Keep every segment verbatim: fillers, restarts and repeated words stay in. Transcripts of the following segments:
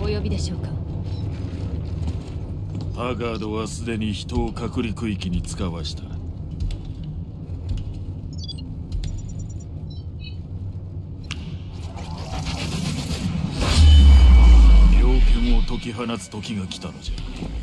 お呼びでしょうか。 ハガードはすでに人を隔離区域に使わした。猟犬を解き放つ時が来たのじゃ。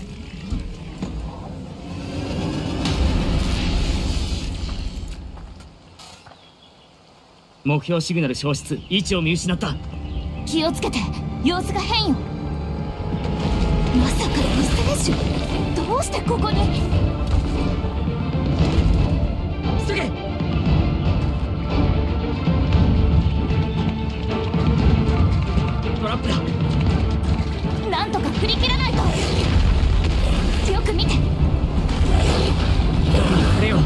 目標シグナル消失、位置を見失った。 気をつけて、様子が変よ。まさかリステージ、どうしてここに。 急げ。トラップだ。 なんとか振り切らないと。よく見て。 これよ。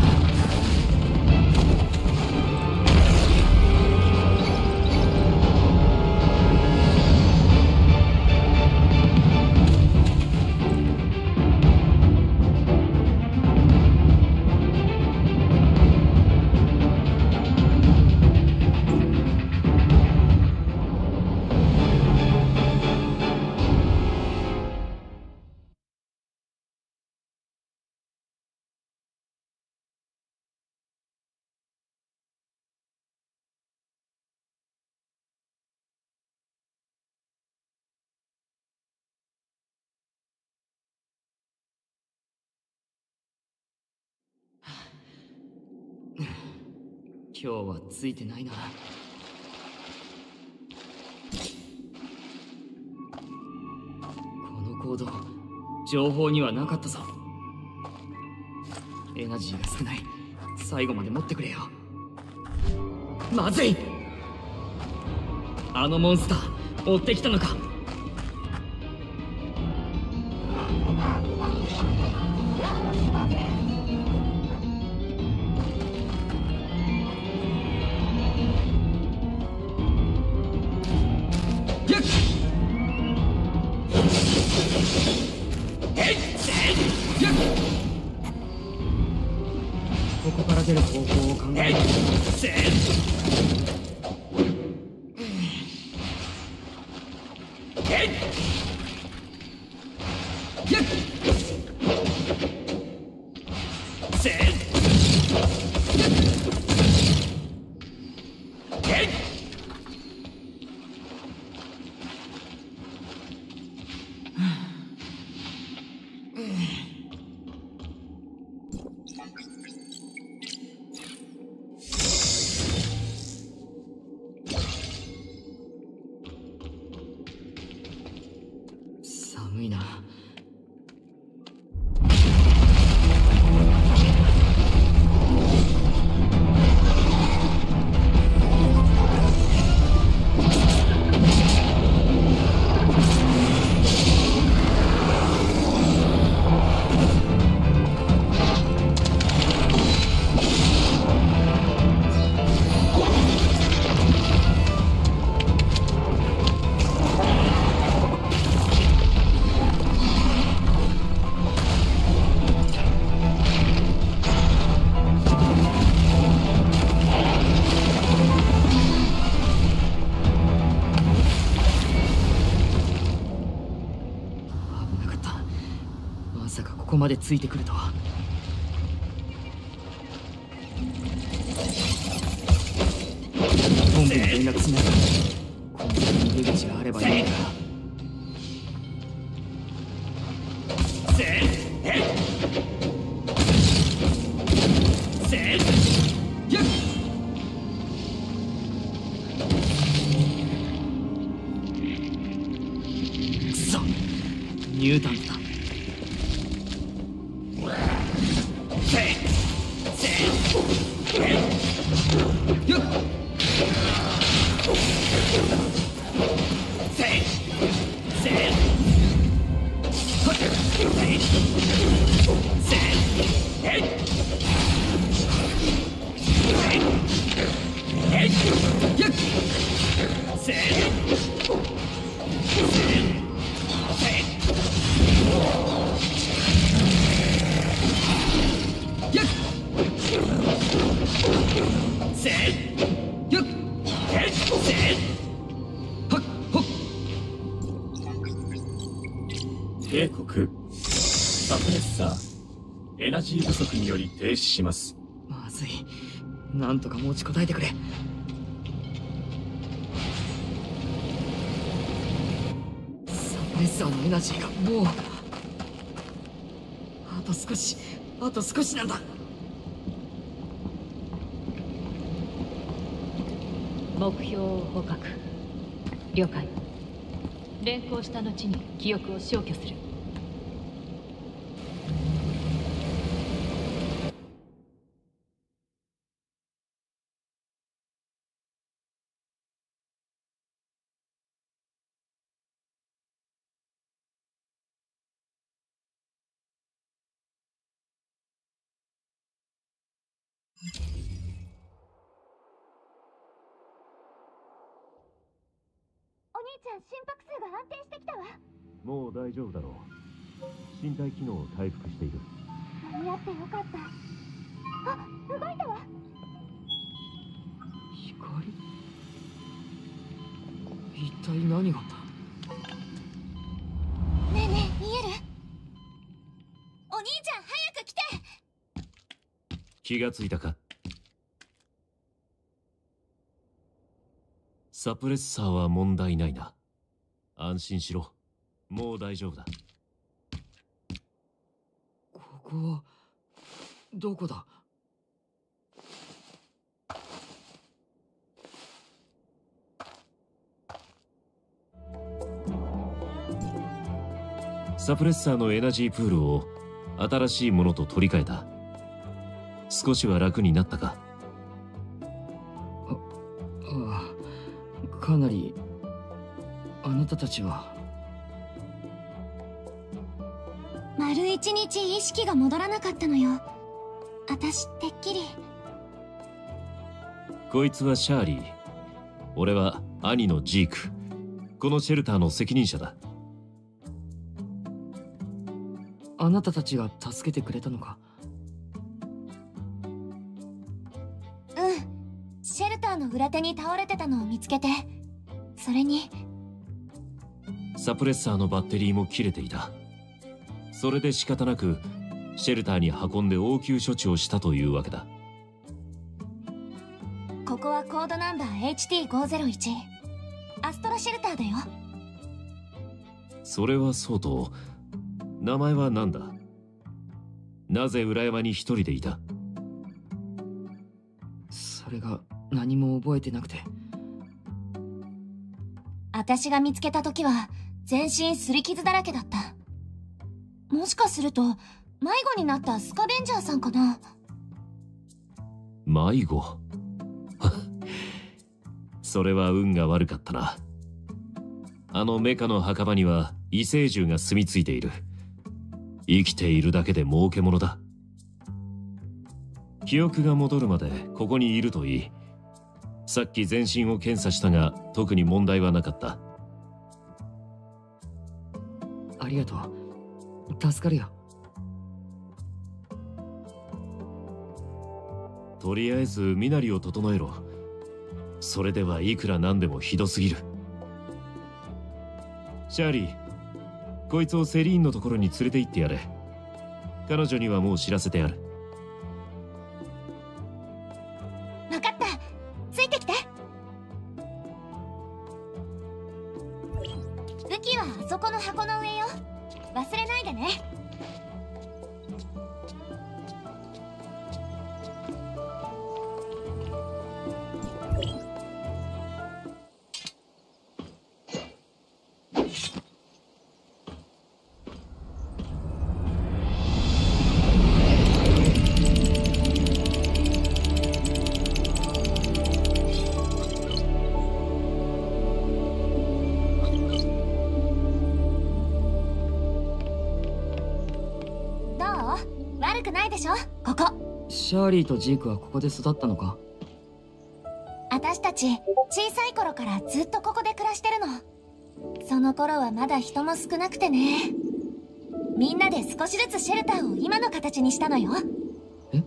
今日はついてないな。この行動、情報にはなかったぞ。エナジーが少ない。最後まで持ってくれよ。まずい。あのモンスター追ってきたのか。ここから出る方法を考える。寒いな。まさかここまでついてくるとは。本部に連絡しないと。この逃げ口があればいいんだ。くそ、ニュータントだ。 警告。サプレッサーエナジー不足により停止します。 まずい。なんとか持ちこたえてくれ。サプレッサーのエナジーがもうあと少し、あと少しなんだ。 目標を捕獲。了解。連行した後に記憶を消去する。 お兄ちゃん、心拍数が安定してきたわ。 もう大丈夫だろう。身体機能を回復している。 間に合ってよかった。あ、動いたわ。 光？一体何が。 ねえねえ、見える？お兄ちゃん、早く来て。 気がついたか？サプレッサーは問題ないな。安心しろ。もう大丈夫だ。 ここはどこだ？ サプレッサーのエナジープールを新しいものと取り替えた。少しは楽になったか？ ああ、かなり。あなたたちは。 丸一日意識が戻らなかったのよ。私てっきり。 こいつはシャーリー。俺は兄のジーク。このシェルターの責任者だ。 あなたたちが助けてくれたのか？ うん。シェルターの裏手に倒れてたのを見つけて、それにサプレッサーのバッテリーも切れていた。それで仕方なくシェルターに運んで応急処置をしたというわけだ。 ここはコードナンバー エイチティーごーぜろいち アストロシェルターだよ。 それはそうと、名前は何だ？なぜ裏山に一人でいた？ それが何も覚えてなくて。 私が見つけた時は全身擦り傷だらけだった。もしかすると迷子になったスカベンジャーさんかな。 迷子それは運が悪かったな。あのメカの墓場には異星獣が住み着いている。生きているだけで儲けものだ。記憶が戻るまでここにいるといい。さっき全身を検査したが特に問題はなかった。 ありがとう。助かるよ。 とりあえず身なりを整えろ。それではいくらなんでもひどすぎる。シャーリー、こいつをセリーンのところに連れて行ってやれ。彼女にはもう知らせてある。 分かった。ついてきて。武器はあそこの箱の上よ。忘れないでね。悪くないでしょ、ここ。 シャーリーとジークはここで育ったのか？ 私たち小さい頃からずっとここで暮らしてるの。その頃はまだ人も少なくてね。みんなで少しずつシェルターを今の形にしたのよ。 え？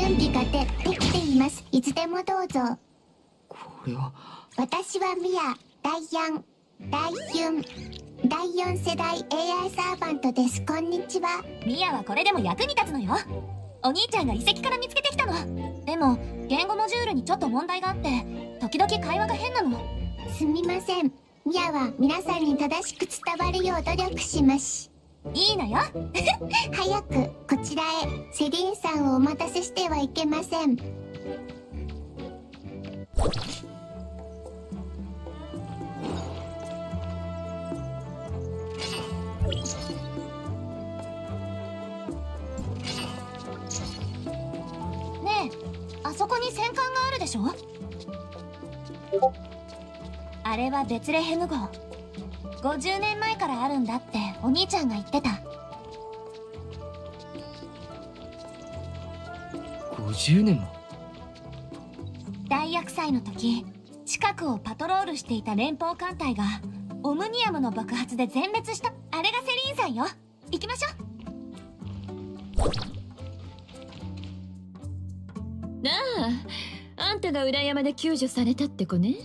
準備がでできています。いつでもどうぞ。 これは。 私はミア、第四、第四、第四世代 エーアイ サーバントです。こんにちは。 ミアはこれでも役に立つのよ。お兄ちゃんが遺跡から見つけてきたの。でも言語モジュールにちょっと問題があって時々会話が変なの。 すみません。ミアは皆さんに正しく伝わるよう努力します。 いいのよ。 早くこちらへ。セリンさんをお待たせしてはいけません。 ねえ、あそこに戦艦があるでしょ。あれはベツレヘム号。ごじゅうねんまえからあるんだってお兄ちゃんが言ってた。 ごじゅうねんも。 大厄災の時近くをパトロールしていた連邦艦隊がオムニアムの爆発で全滅した。あれがセリーンさんよ。行きましょう。 ああ、あんたが裏山で救助されたって子ね。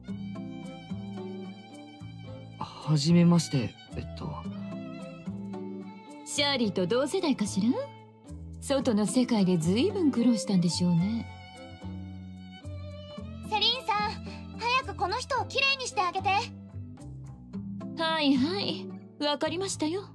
はじめまして。えっとシャーリーと同世代かしら。外の世界でずいぶん苦労したんでしょうね。 セリーンさん、早くこの人をきれいにしてあげて。 はいはい、わかりましたよ。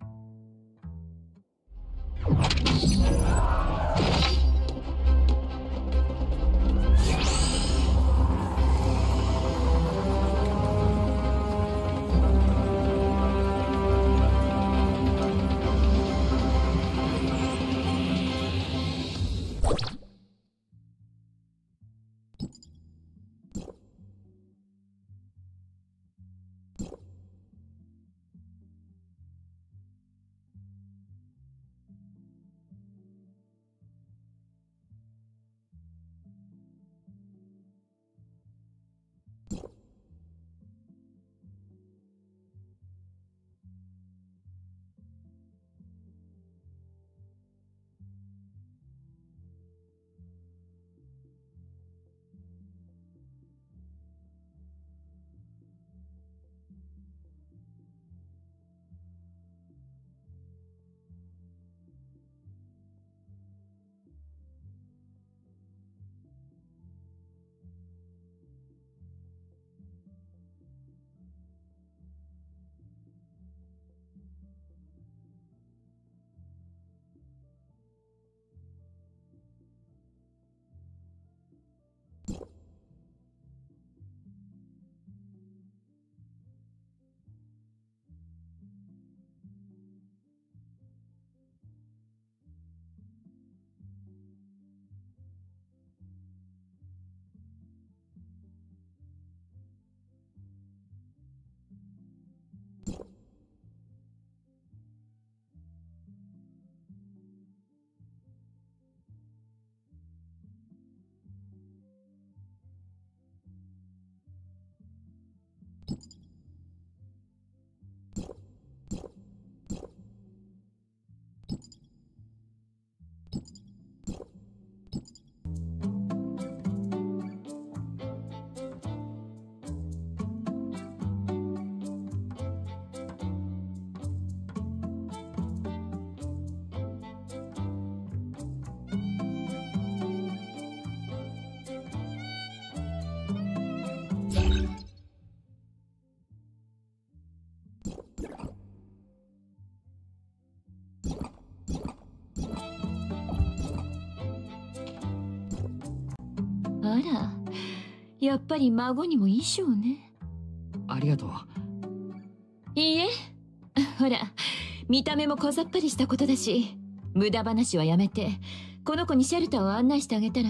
あら、やっぱり孫にも衣装ね。 ありがとう。 いいえ、ほら、見た目も小ざっぱりしたことだし、無駄話はやめて、この子にシェルターを案内してあげたら？うん、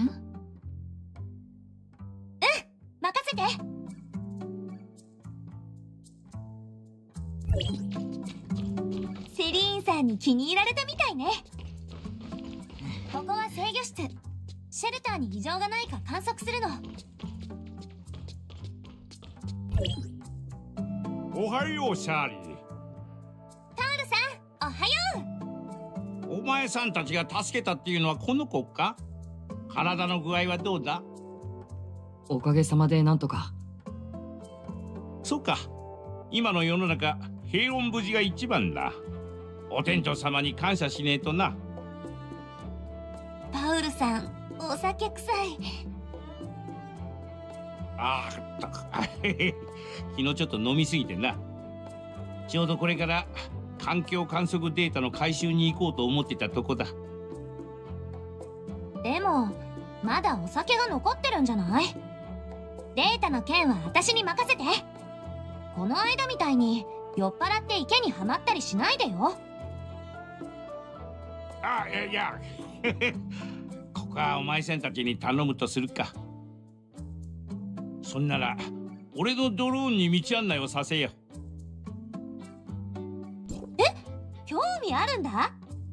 任せて。セリーンさんに気に入られたみたいね。ここは制御室。シェルターに異常がないか観測するの。 おはよう、シャーリー。 タールさん、おはよう。 お前さんたちが助けたっていうのはこの子か？ 体の具合はどうだ？ おかげさまでなんとか。 そうか。今の世の中、平穏無事が一番だ。お店長様に感謝しねえとな。 パウルさん、お酒臭い。 ああ、昨日ちょっと飲みすぎてな。ちょうどこれから環境観測データの回収に行こうと思ってたとこだ。 でもまだお酒が残ってるんじゃない？データの件は私に任せて。この間みたいに酔っ払って池にはまったりしないでよ。 ああ、いやいやここはお前さんたちに頼むとするか。そんなら俺のドローンに道案内をさせよ。 え、興味あるんだ。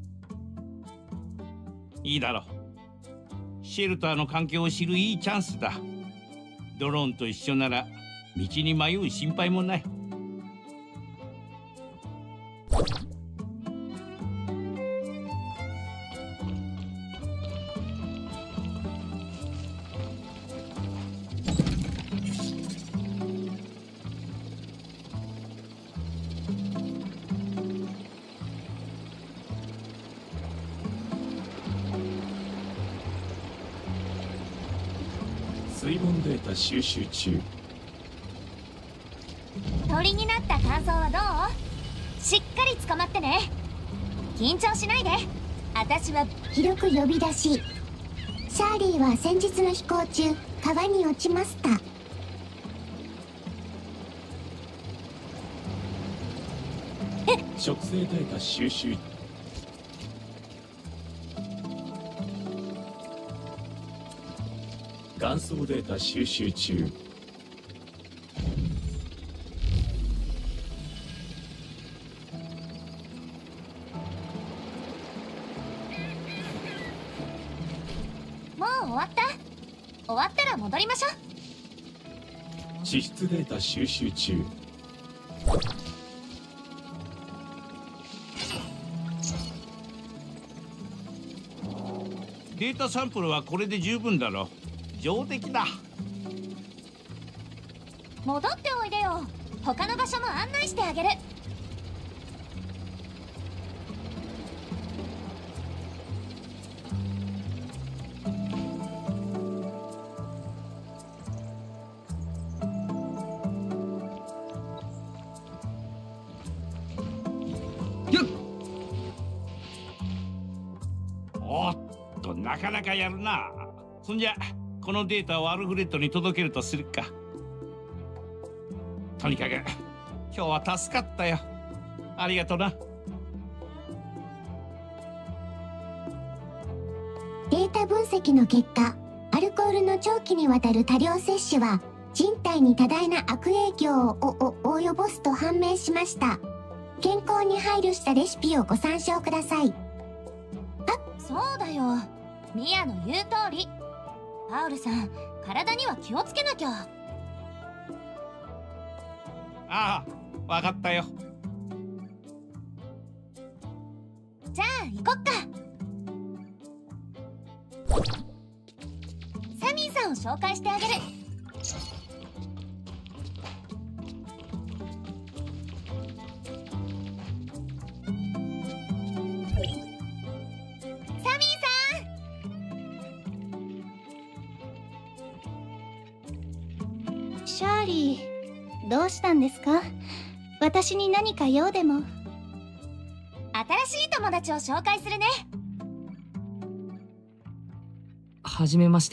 いいだろう。シェルターの環境を知るいいチャンスだ。ドローンと一緒なら道に迷う心配もない。 水温データ収集中。 鳥になった感想はどう？しっかり捕まってね。緊張しないで。私は広く呼び出し。シャーリーは先日の飛行中川に落ちました。 植生データ収集。元素データ収集中。 もう終わった？終わったら戻りましょう。 地質データ収集中。 データサンプルはこれで十分だろう。上出来だ。 戻っておいでよ。他の場所も案内してあげる。 おっと、なかなかやるな。そんじゃこのデータをアルフレッドに届けるとするか。とにかく今日は助かったよ。ありがとな。 データ分析の結果、アルコールの長期にわたる多量摂取は人体に多大な悪影響を及ぼすと判明しました。健康に配慮したレシピをご参照ください。 あ、そうだよ。ミアの言う通り。パウルさん、体には気をつけなきゃ。 ああ、わかったよ。 じゃあ行こっか。サミーさんを紹介してあげる。サミーさん。 シャーリー、どうしたんですか？私に何か用でも。 新しい友達を紹介するね。 はじめまして。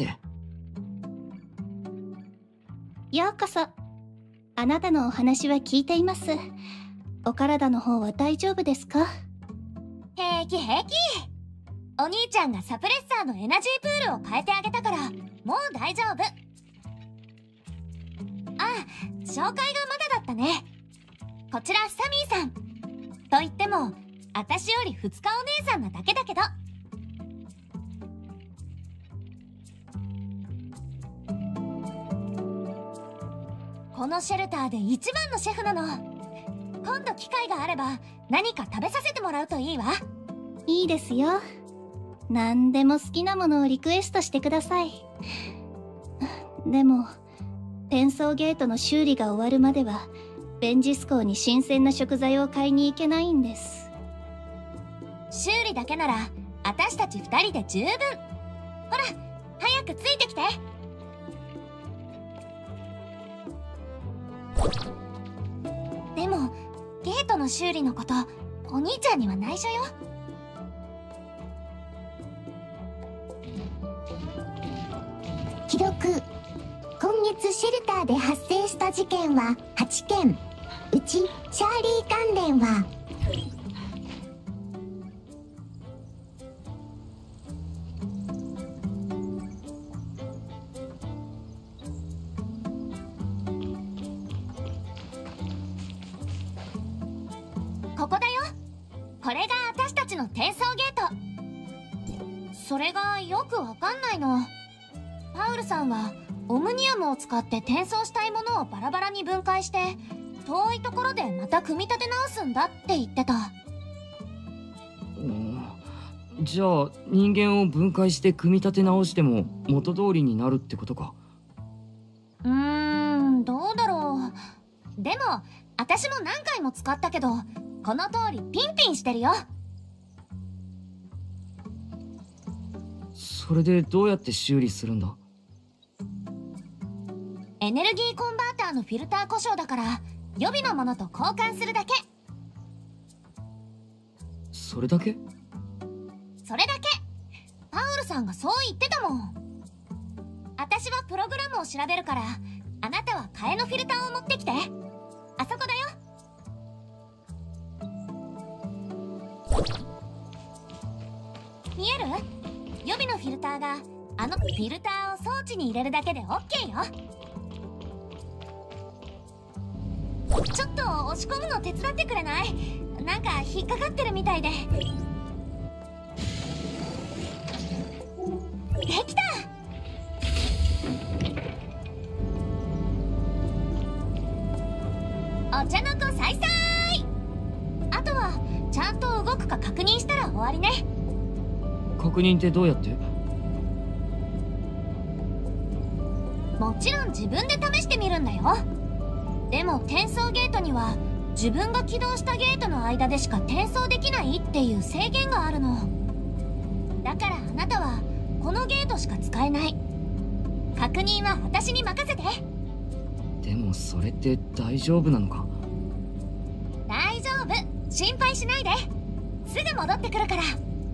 ようこそ。あなたのお話は聞いています。お体の方は大丈夫ですか？ 平気平気。お兄ちゃんがサプレッサーのエナジープールを変えてあげたからもう大丈夫。あ、紹介がまだだったね。こちらサミーさん。と言っても私よりふつかお姉さんなだけだけど。このシェルターで一番のシェフなの。今度機会があれば何か食べさせてもらうといいわ。 いいですよ。 何でも好きなものをリクエストしてください。でも転送ゲートの修理が終わるまではベンジス港に新鮮な食材を買いに行けないんです。 修理だけなら私たち二人で十分。ほら早くついてきて。でもゲートの修理のことお兄ちゃんには内緒よ。 記録。今月シェルターで発生した事件ははちけん。うちシャーリー関連はここだよ。これが私たちの転送ゲート。それがよくわかんないの。パウルさんはオムニアムを使って転送したいものをバラバラに分解して遠いところでまた組み立て直すんだって言ってた。 じゃあ人間を分解して組み立て直しても元通りになるってことか。 うーん、どうだろう。でも私も何回も使ったけどこの通りピンピンしてるよ。 それでどうやって修理するんだ？ エネルギーコンバーターのフィルター故障だから予備のものと交換するだけ。 それだけ？ それだけ。パウルさんがそう言ってたもん。私はプログラムを調べるからあなたは替えのフィルターを持ってきて。あそこだよ。見える？予備のフィルターがあのフィルターを装置に入れるだけで オーケー よ。ちょっと押し込むの手伝ってくれない？なんか引っかかってるみたいで。できた！お茶の子さいさい。あとはちゃんと動くか確認したら終わりね。 確認ってどうやって？ もちろん自分で試してみるんだよ。でも転送ゲートには自分が起動したゲートの間でしか転送できないっていう制限があるの。だからあなたはこのゲートしか使えない。確認は私に任せて。 でもそれって大丈夫なのか？ 大丈夫、心配しないで。すぐ戻ってくるから。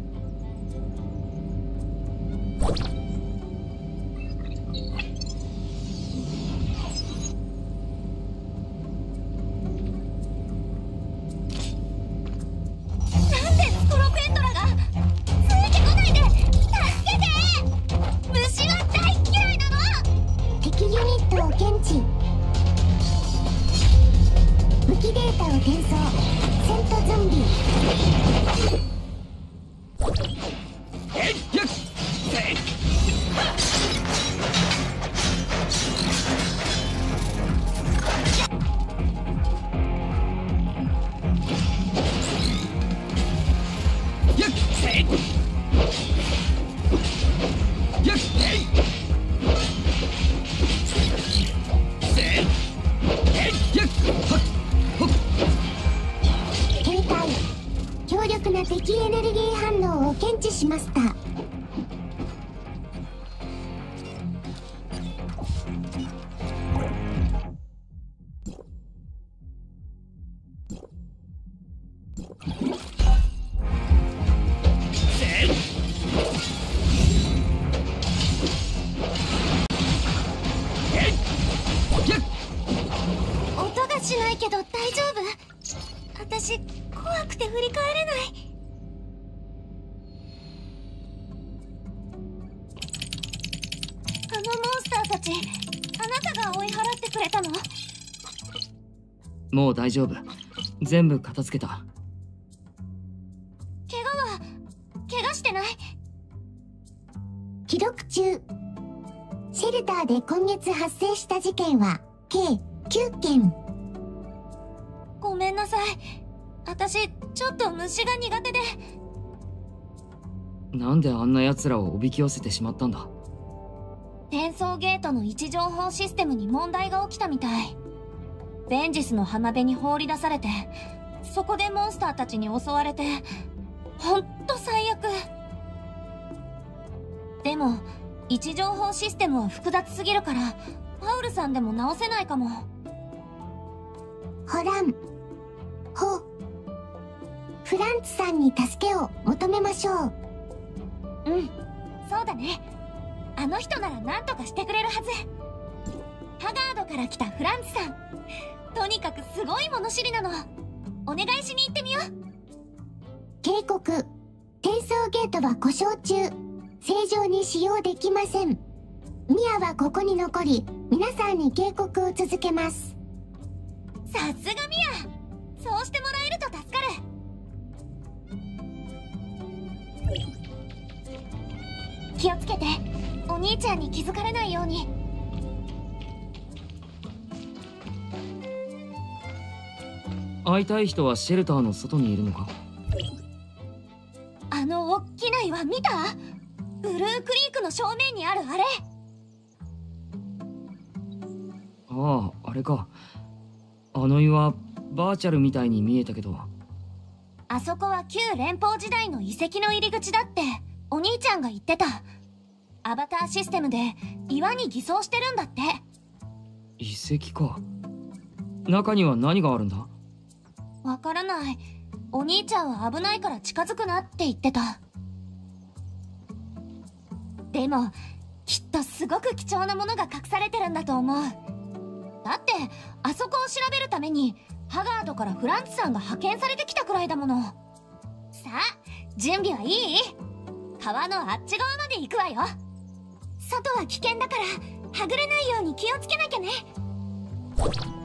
敵エネルギー反応を検知しました。 音がしないけど大丈夫？私怖くて振り返れない。あのモンスターたち、あなたが追い払ってくれたの？ もう大丈夫。全部片付けた。 怪我は怪我してない？ 記録中。シェルターで今月発生した事件は計きゅうけん。 ごめんなさい。私ちょっと虫が苦手で。 なんであんな奴らをおびき寄せてしまったんだ？ 転送ゲートの位置情報システムに問題が起きたみたい。ベンジスの浜辺に放り出されて、そこでモンスターたちに襲われて、ほんと最悪。でも位置情報システムは複雑すぎるからパウルさんでも直せないかも。 ホラン、ホ、フランツさんに助けを求めましょう。 うん、そうだね。あの人なら何とかしてくれるはず。ハガードから来たフランツさん、とにかくすごい物知りなの。お願いしに行ってみよう。 警告、転送ゲートは故障中、正常に使用できません。ミアはここに残り、皆さんに警告を続けます。 さすがミア、そうしてもらえると助かる。気をつけて、お兄ちゃんに気づかれないように。 会いたい人はシェルターの外にいるのか？ あのおっきな岩見た？ブルークリークの正面にあるあれ。 ああ、あれか。あの岩バーチャルみたいに見えたけど。 あそこは旧連邦時代の遺跡の入り口だってお兄ちゃんが言ってた。アバターシステムで岩に偽装してるんだって。 遺跡か。中には何があるんだ？ わからない。お兄ちゃんは危ないから近づくなって言ってた。でもきっとすごく貴重なものが隠されてるんだと思う。だってあそこを調べるためにハガードからフランツさんが派遣されてきたくらいだもの。さあ準備はいい？川のあっち側まで行くわよ。外は危険だからはぐれないように気をつけなきゃね。